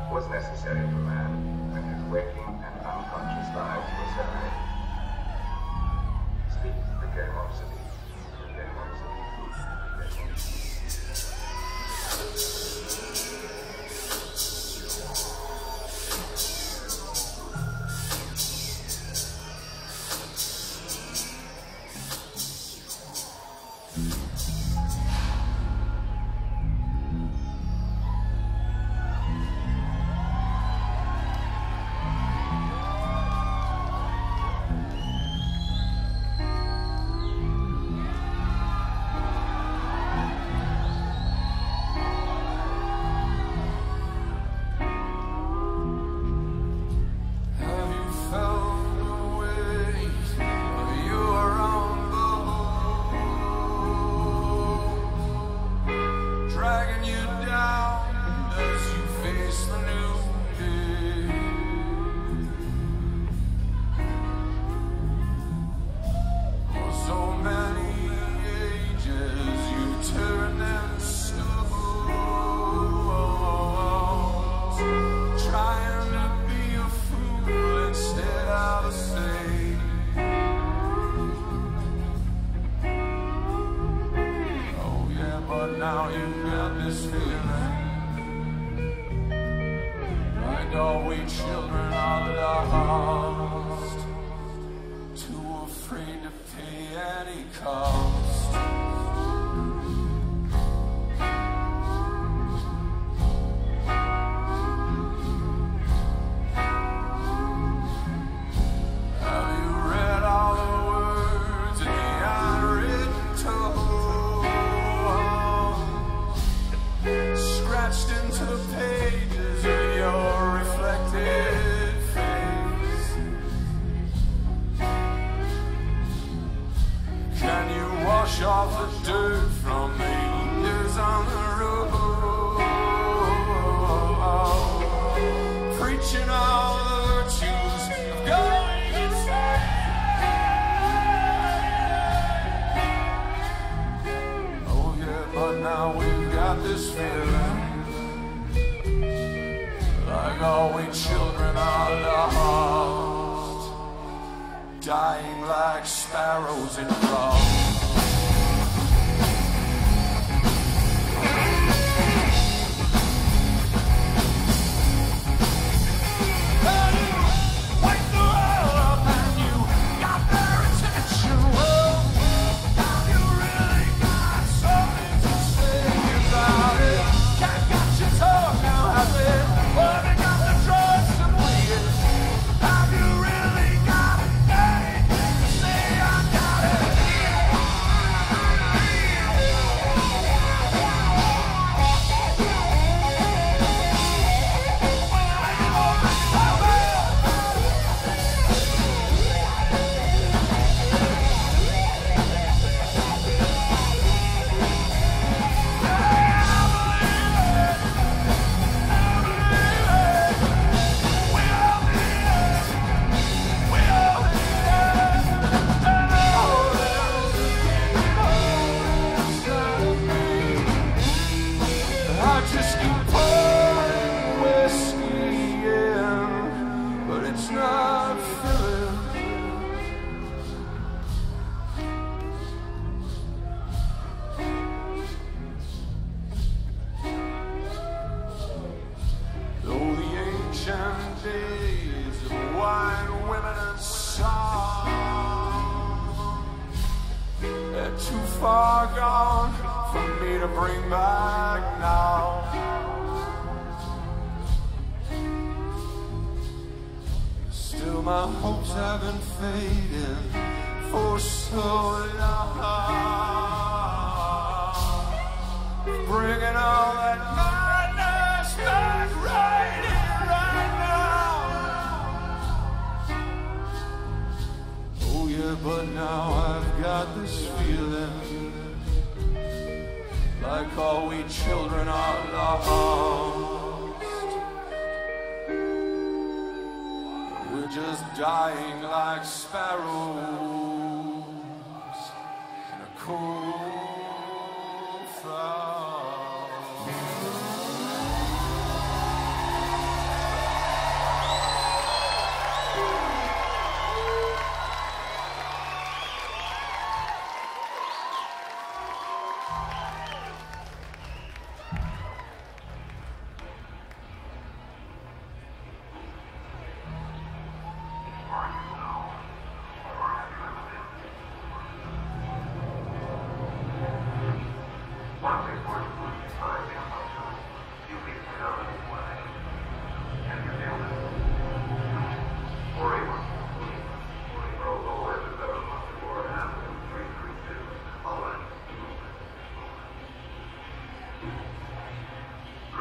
was necessary for man when his waking and unconscious lives were separated. Sleep became obsolete. Became obsolete. Now you've got this feeling like all we children are lost, too afraid to pay any cost. Have you read all the words in the unwritten scratched into the pages of your reflected face? Can you wash off the dirt from the years on the road, preaching all the virtues of going insane? Oh yeah, but now we've got this feeling like all we children are lost, dying like sparrows in frost. Days of wine, women, and song, they're too far gone for me to bring back now. Still my hopes haven't faded for so long, bringing all that madness back right in. But now I've got this feeling like all we children are lost. We're just dying like sparrows in a cold